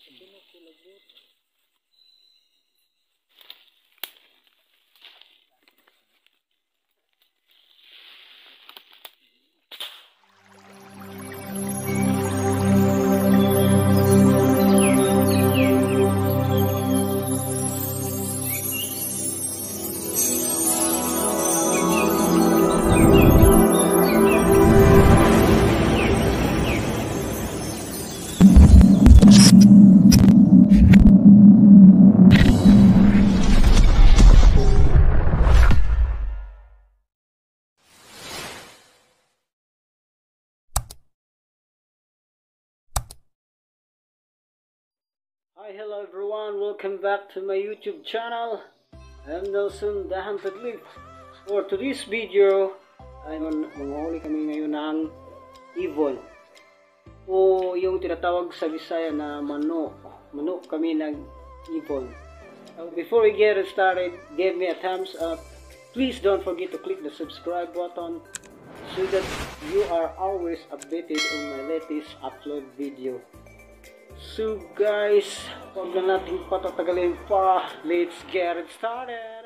Hi, hello everyone, welcome back to my YouTube channel. I'm Nelson the Hunted Leaf. For today's video ay manghuli kami ngayon ng ibon o yung tinatawag sa Bisaya na manok kami ng ibon. Before we get started, give me a thumbs up. Please don't forget to click the subscribe button so that you are always updated on my latest upload video. So guys, huwag na natin patatagalin pa. Let's get it started.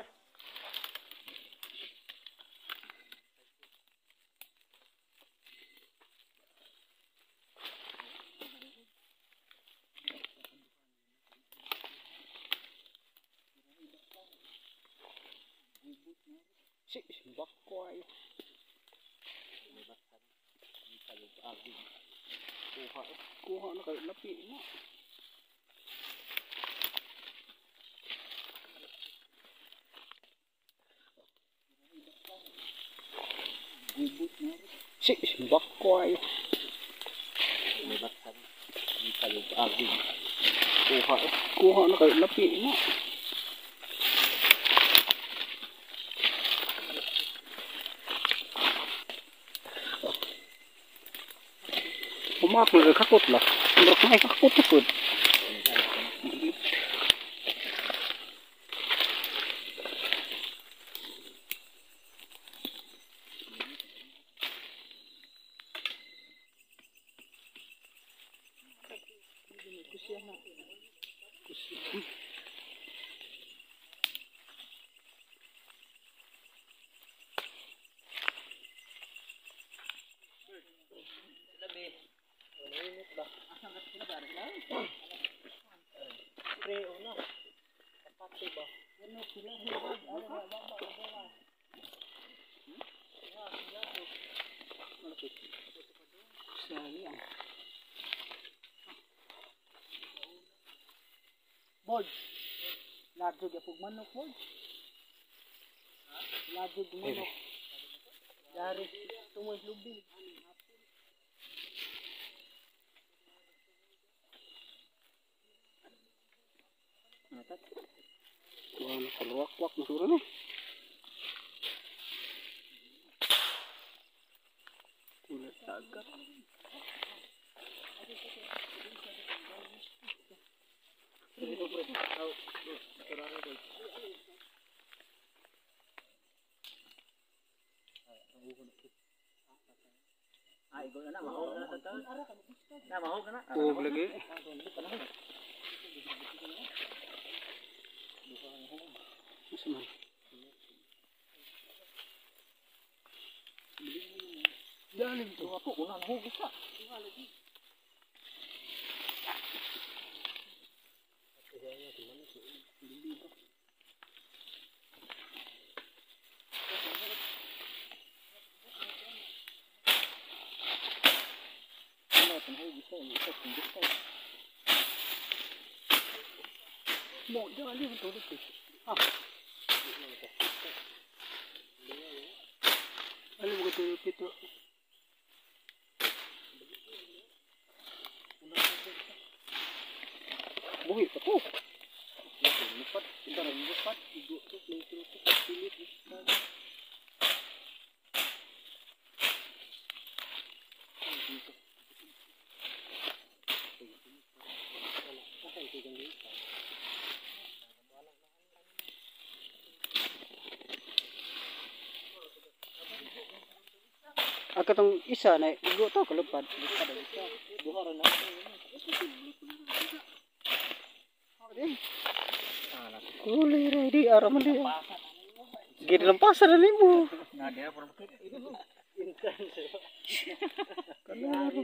Bakoy. Kuha na kayo lapi mo. Bakoy. Kuha na kayo lapi mo. Umak na kakot lah. Umak na kakot tukod. Bold, ladog apog manok bold. Ladog manok. Dari tumoy lubi. Natat. Kuha kaluwak-wak masura na. Kulat agak. Tuog lagi. Dalim tu ako una na hugis ka. Mo jangan dia betul betul. Ah. Alam betul betul. Buhi tu. Lipat, kita lipat, duduk tu, pilih lipat. Ako tong isa na igo to kalupad. Buhara na. Kulay ready araman dia. Gini lempasan na nimo. Nah, dia pernah Kalaro.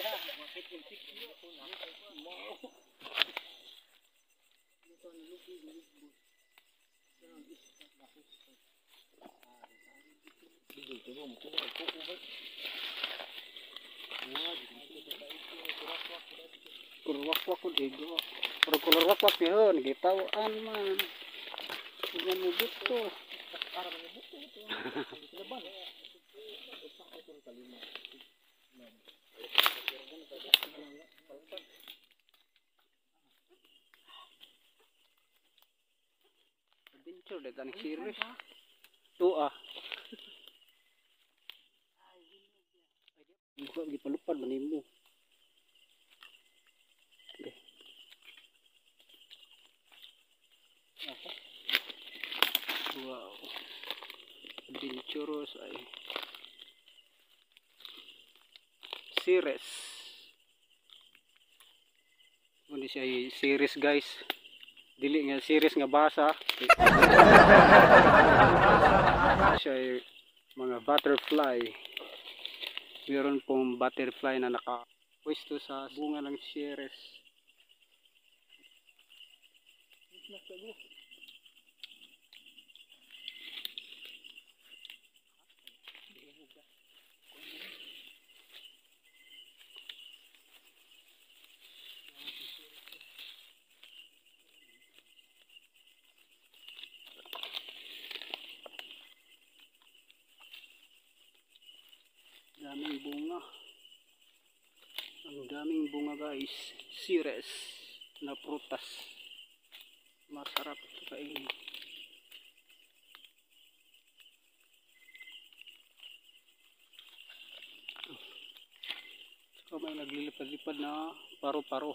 Kurwak-wak ko digo. Pero kurwak-wak yun, gitawan man. Hindi mo buto. Adventure deh tani series. Tuh ah. Buka gipalupad manimo. Wow, adventurous ay series. Ano siya series guys? Dili nga series nga basa. Siya ay mga butterfly. Meron pong butterfly na nakapwesto sa bunga ng series. Daming bunga. Ang daming bunga guys. Series na prutas. Masarap kainin. Saka may naglilipad-lipad na paro-paro.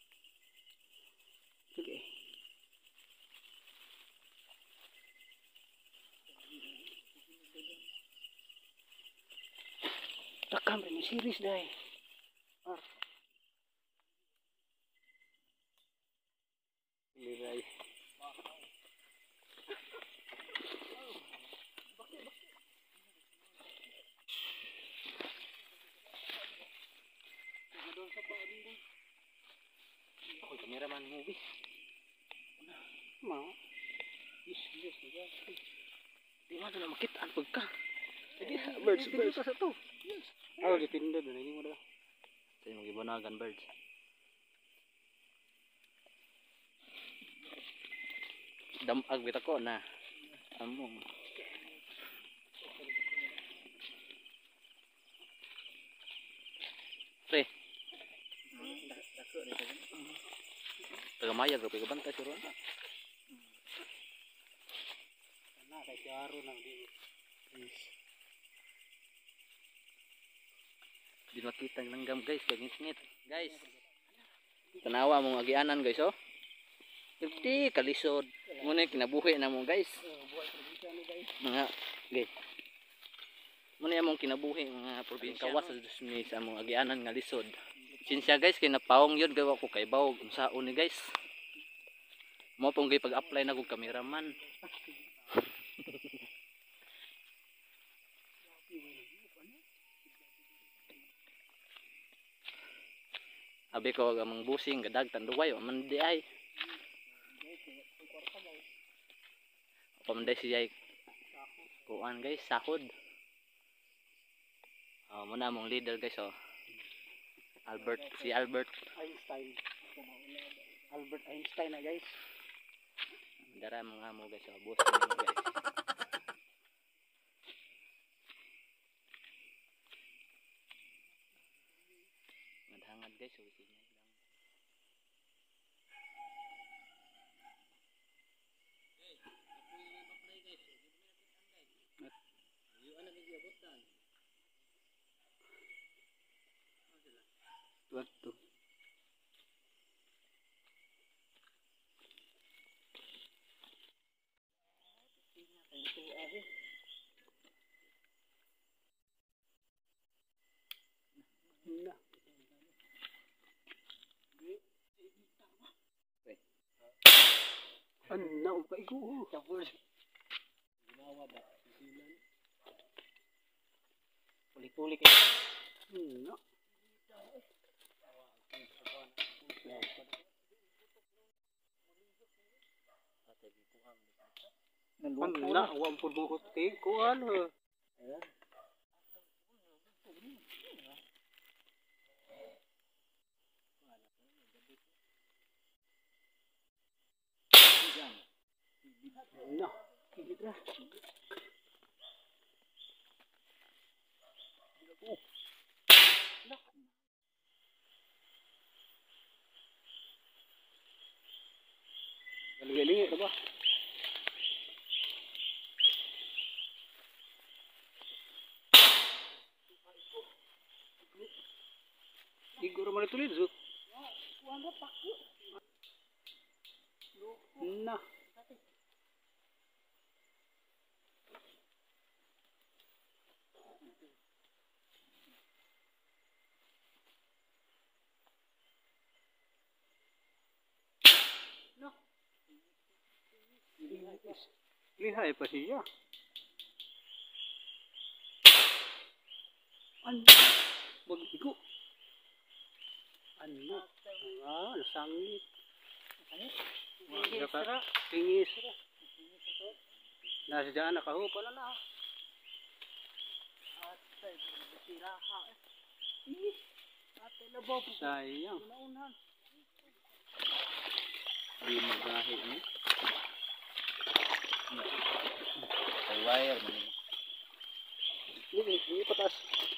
Okay. Takam rin yung series dahil. Liray. Ako cameraman movie. Mau. Yes. Di mana na makitaan pagka. Birds sa to. Oh, dipindot na ini mo daw. Sa imong gibunagan birds. Damag bita ko na. Among. Pre. Tagamaya grabe ka bantay siro. Na kay Jaro nang di. Di makita ang langgam guys, kagit-ngit. Guys. Tanawa mong agianan guys oh. Piti kalisod. Muna kinabuhi na mo guys. Mga guys. Muna among kinabuhi mga probinsya kawas sa among agianan nga lisod. Sinsya guys kay napawong yun gawa ko kay bawog unsaon ni guys. Mo pong gay pag-apply na kog cameraman. Abi ko among busing gadag tanduway man di ay. Pamanday siya kuan guys sahod. Oh, muna among leader guys oh. Albert Einstein. Albert Einstein na guys. Dara mga amo guys oh, busing mo guys. Ngadhangad guys oh, sige. Waktu. Nah. Ano pa igo? Tapos ginawa ba? Kulik-kulik eh. No. Wala, wala po mo kutik. Kuhan ha. No. Kigit na. Galing-galing ito ba? Siguro mo natuloy so. Nah. Lihay pa siya. Ano? Bagigo. Ano? Nasangit. Tingis. Nasa dyan nakahupa na na. Sayang. Di magahi ni. Ay wire man. Ini patas.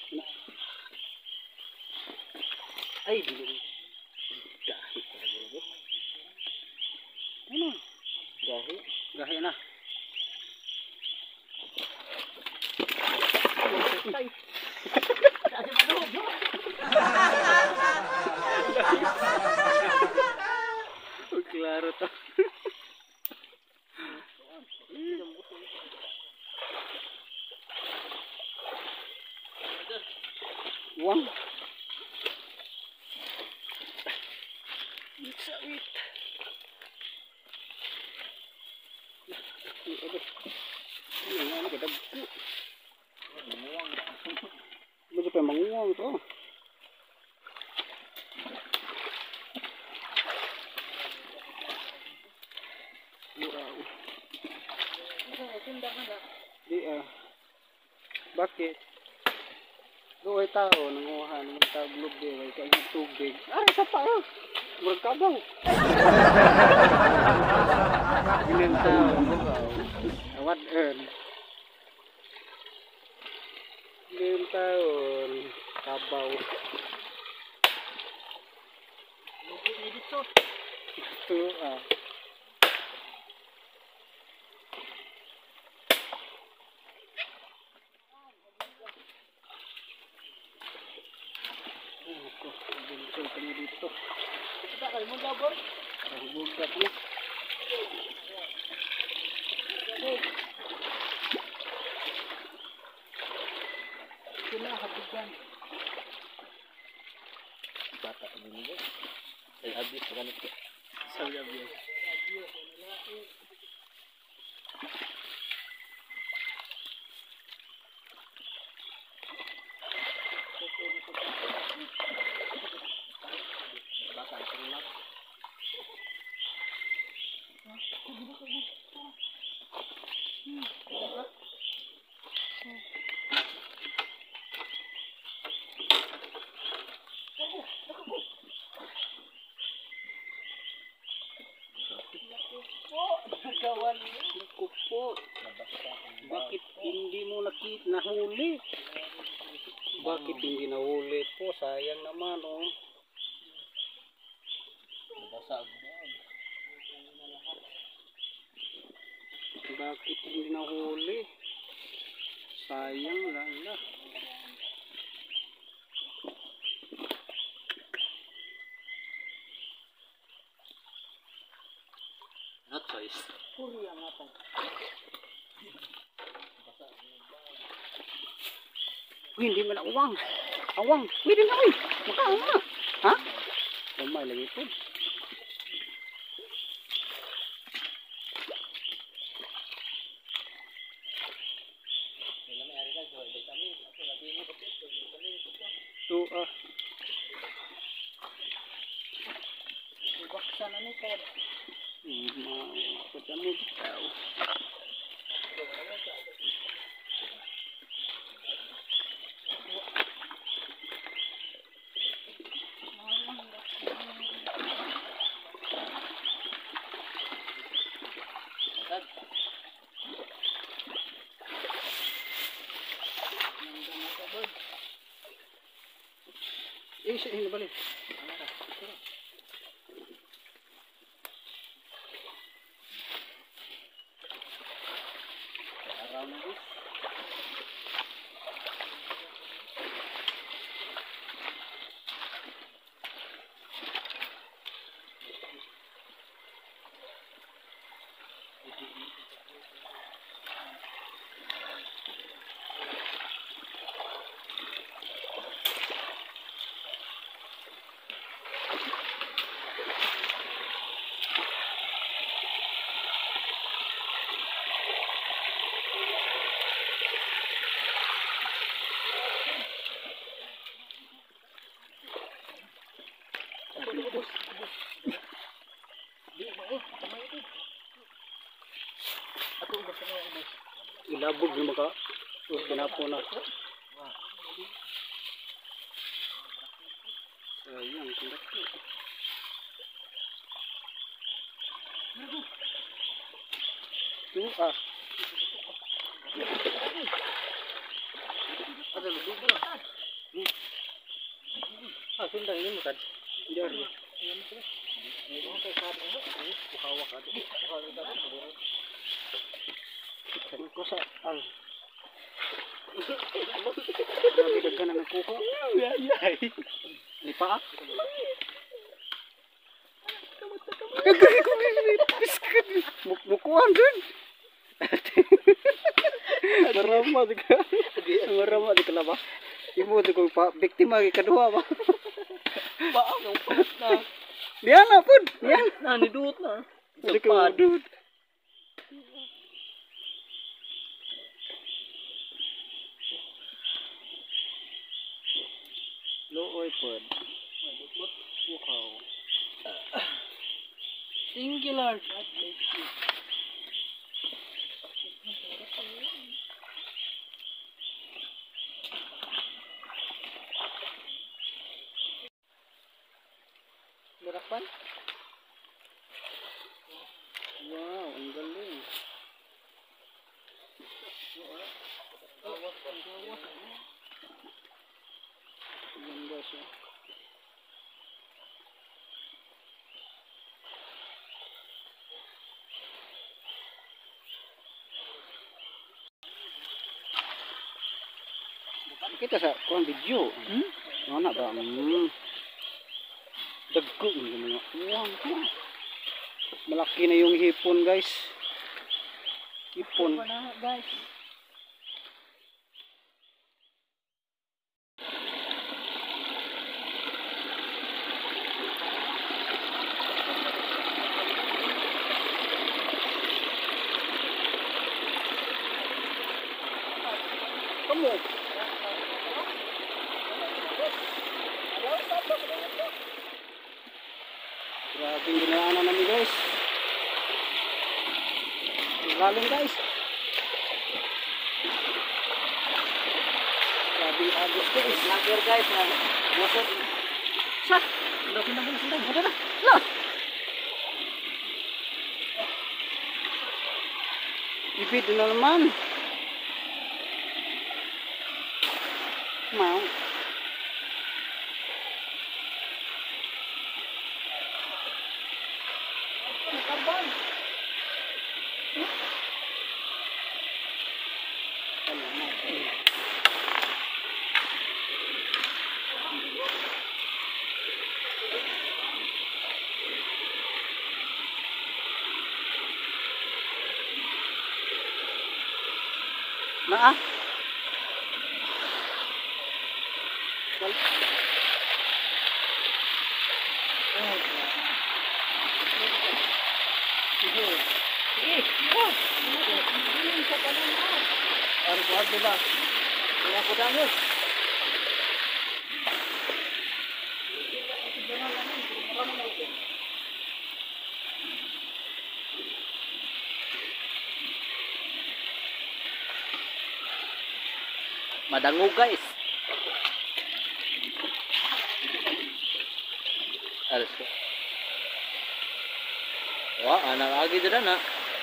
Ay, dili. Gahi pa dito. Ano? Gahi. Gahi na. Ay. Klaro to. Wang. Sawit. Ano kita buku? Manguang. Macam apa manguang tu? Bakit? Doon ay tao nanguha ng taglog di ay kay tubig. Ay sa pa. Magkabaw. Ginin tao. What earn? Ginin tao kabaw. Ito ah. Bintol kami dito. Kita kayo mo labor? Bugat na. Sila habigan. Bata ini guys. Ay habis ganito. Sabi habis. Kupo. Bakit hindi mo nahuli? Bakit hindi nahuli po? Sayang naman oh. Basag. Bakit hindi nahuli? Sayang lala. Not choice. Puri ang apa? Hindi man uwang. Awang. Pwede na uy. Makaon na. Ha? Umay lagi po. Sana ni pod. Pagkano ikaw. Siya hindi balik. Araw na guys. Ilabog na maka. Pinapo na. Sayang, tindak ko. Tuh ada lebih berat. Sundang ini bukan. Jadi. Kosa al. Grabe daghan ang kuha. Lipa. Kagay ko biskat. Mukuan dun. Marama di ka. Marama di ka ba? Imo di ko pa biktima gi kadua ba. Baang ang put na. Diyan na pud. Diyan na ni duot na. Di ko duot. Looy pud. Wow. Singular. Berapan? Wow, ang galing. Ganda siya. Kita sa kuang video. Mana ba? Dagko ng mga uwang. Malaki na yung hipon, guys. Hipon. Guys. Kamu. Grabe yung ginaanan namin, guys. Lalim, guys. Grabe yung agos, guys. Lager, guys. Masot. Sat! Laki na muna sila. Buta na. La! Ipit na naman. Mau. Nah, harus kuat juga. Ini aku danggu. Madango guys. Alas ko. Wah, anak lagi dyan na.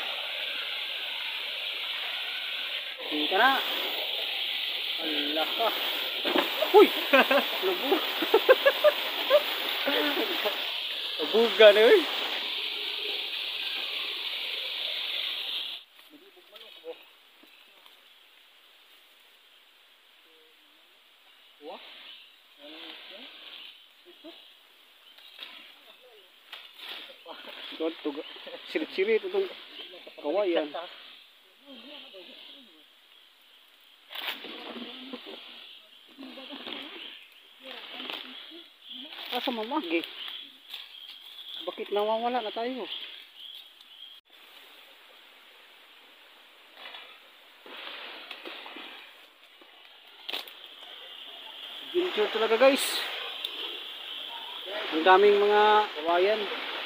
Hindi ka na. Allah ka. Uy! Lubo. Buga na eh. Wah. Ito, sirit-sirit itong kawayan. Asa mamagi? Bakit nawawala na tayo? Adventure talaga guys. Ang daming mga kawayan.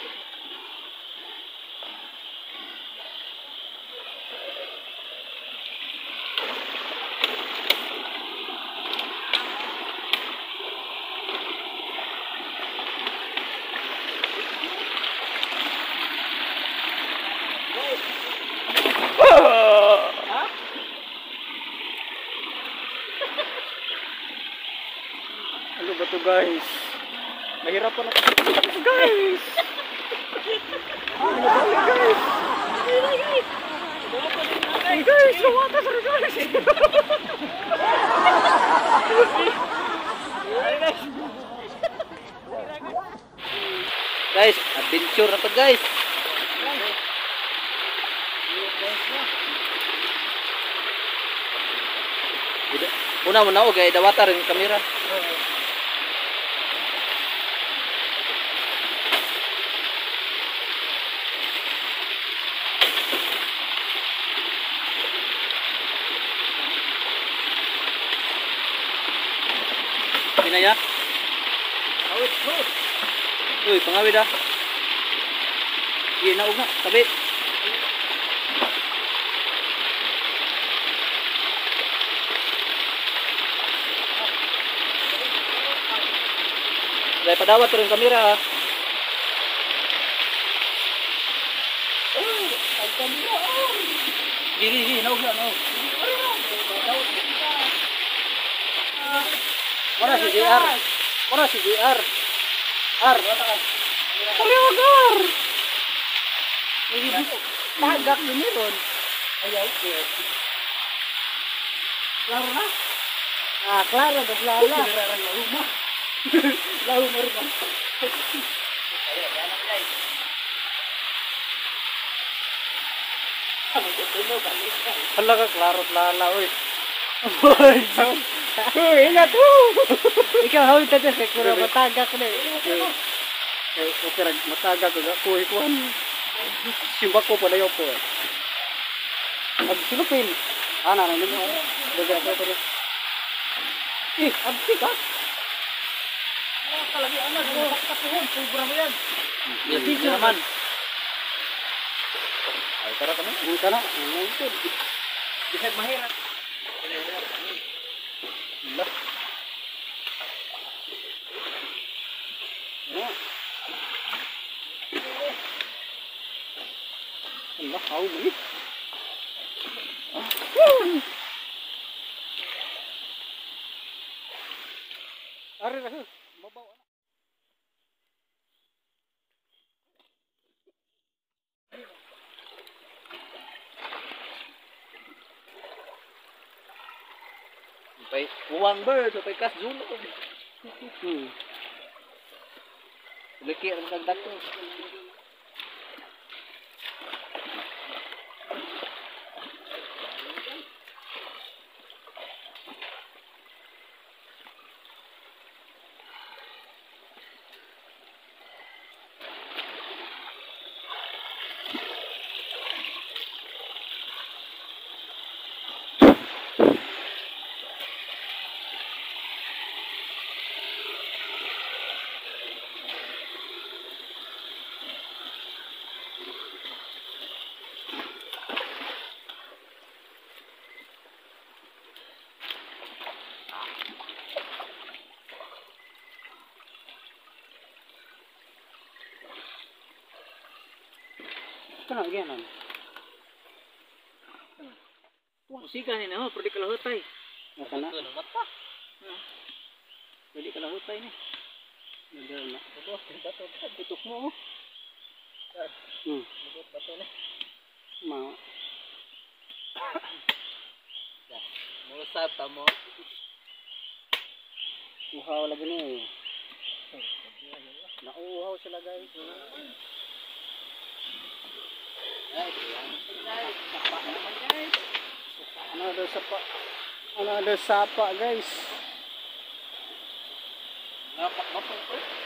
Ano ba to guys? Nahirapan ako guys. Ano ba to guys? Guys, lumatas na guys. Guys, adventure na to guys. Una mo na o gaya dawata rin kamera. Pinaya? Awit, awit. Uy, pangawid ah. Iya, naog na, tabi. Dahil padawat rin kamera ha. Ang kamera. Diri, naog na, naog. Mana si JR? Mana si JR? Ar, Paliwagar. Tagak yun yun. Ayaw. Klaro na? Ah, klaro. Baglala. Lauma. Lauma rin ba? Hala ka, klaro at lala. Uy. Uy, ingat. Ikaw, hawin tayo kay kura matagak na eh. Okay, matagak ko. Kuhi-kuhan. Simbak ko pala yun po eh. Silupin. Nanay mo. Daga ko. Absi ka? Kalagi anak. Taktakuhon. Sobra mo yan. Hindi naman. Ay, tara kami. Buta na. Bisag mahirap. Allah. Allah, kau beli. Ari lah, bawa. Sampai uang ber, sampai kas dulu. Leki ang dagdag ko. Kana gyan. Musika ni na, pwede kalahutay. Kana. Ito ng mata. Pwede kalahutay ni. Nadal na. Bato, butok mo. Bato na. Ma. Musab ta mo. Uhaw lagi ni. Nauuhaw sila guys. Another sapa guys. Napak mo po.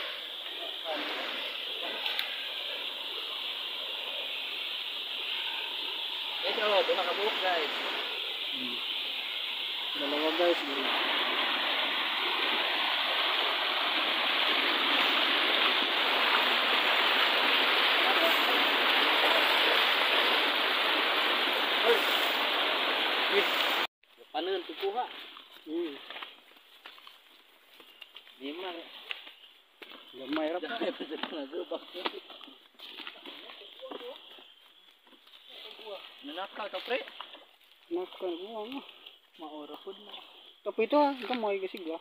Ito, doon nakabuhok guys. Dalawa guys. Paano nang tukuha? Lima. Gamay rap. Nanakaw to pre. Makan mo. Maora pud na. Tapi ito gamay kasi ga.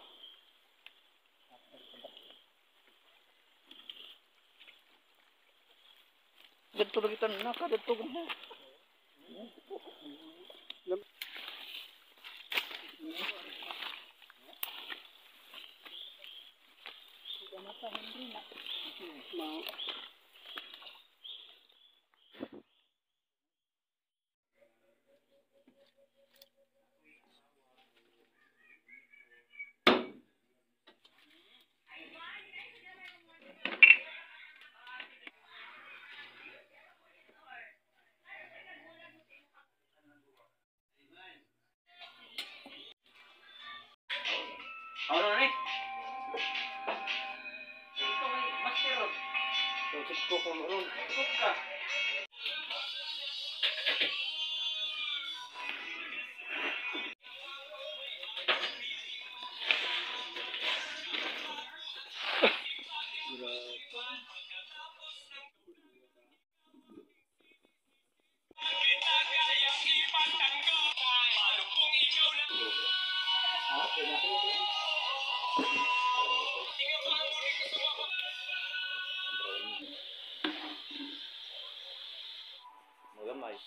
Dito lagi tan naka dito mo. Ano ni? Ito may master. Ito ko ko ron. Kuka. Magamay.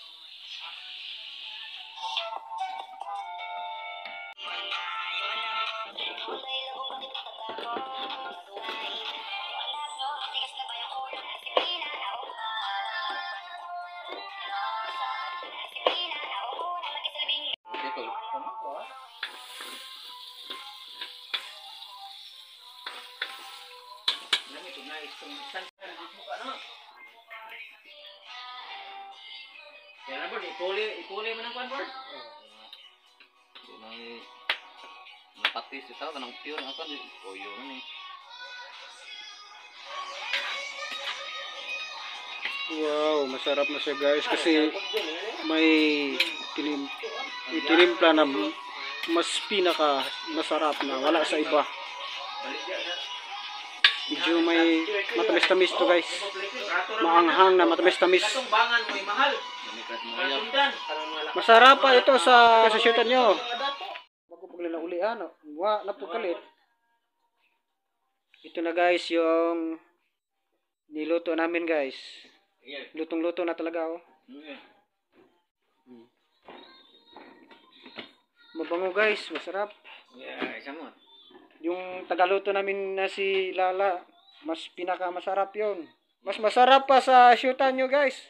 Dito. Nami to na isang buka no. Kaya na ipuli mo ng kwan board. Nang napatis ito kanang pure ako ni koyo ni. Wow, masarap na siya guys kasi may itinimpla na mas pinaka masarap na wala sa iba. Medyo may matamis-tamis to guys. Maanghang na matamis-tamis. Tumbangan mo mahal. Masarap pa ito sa shootan nyo. Bago pagla uli ano, wa napukalit. Ito na guys yung niluto namin guys. Lutong-luto na talaga oh. Mabango guys, masarap. Yeah, isa mo. Yung tagaluto namin na si Lala, mas pinaka masarap yon. Mas masarap pa sa shootan nyo guys.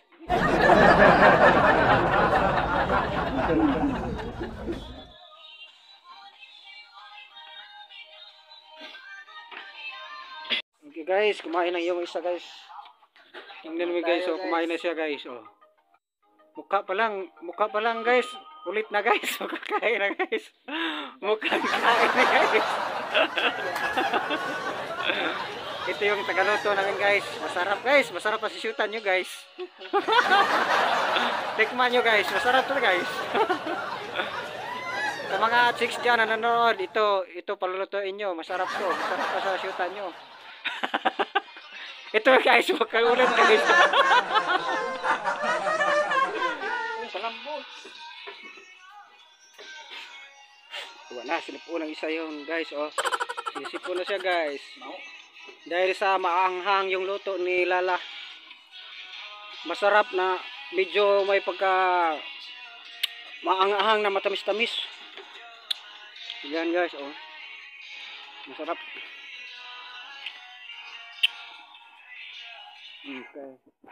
Okay guys, kumain na yung isa guys. Tingnan mo guys, oh, kumain na siya guys, oh. Mukha pa lang guys. Ulit na guys, makakain na guys. Mukhang kain na guys. Ito yung tagaluto namin guys. Masarap pa si shootan nyo guys. Tikman nyo guys, masarap to guys. Sa mga chicks dyan na nanonood, ito palulutuin nyo. Masarap pa sa shootan nyo. Ito guys, huwag kayo ulit guys. Wala, sinipo ng isa yun guys. Oh. Sisipo na siya guys. Dahil sa maanghang yung luto ni Lala. Masarap na medyo may pagka maanghang na matamis-tamis. Yan guys, oh. Masarap. Okay.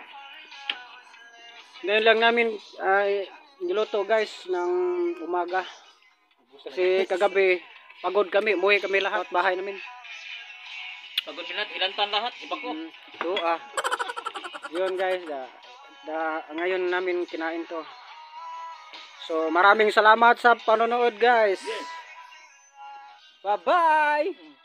Ngayon lang namin ay niluto guys ng umaga. Kasi kagabi pagod kami, umuwi kami lahat bahay namin. Pagod minat, hilantan lahat, sipag ko. So yun guys, ngayon namin kinain to. So maraming salamat sa panonood guys. Yes. Bye bye.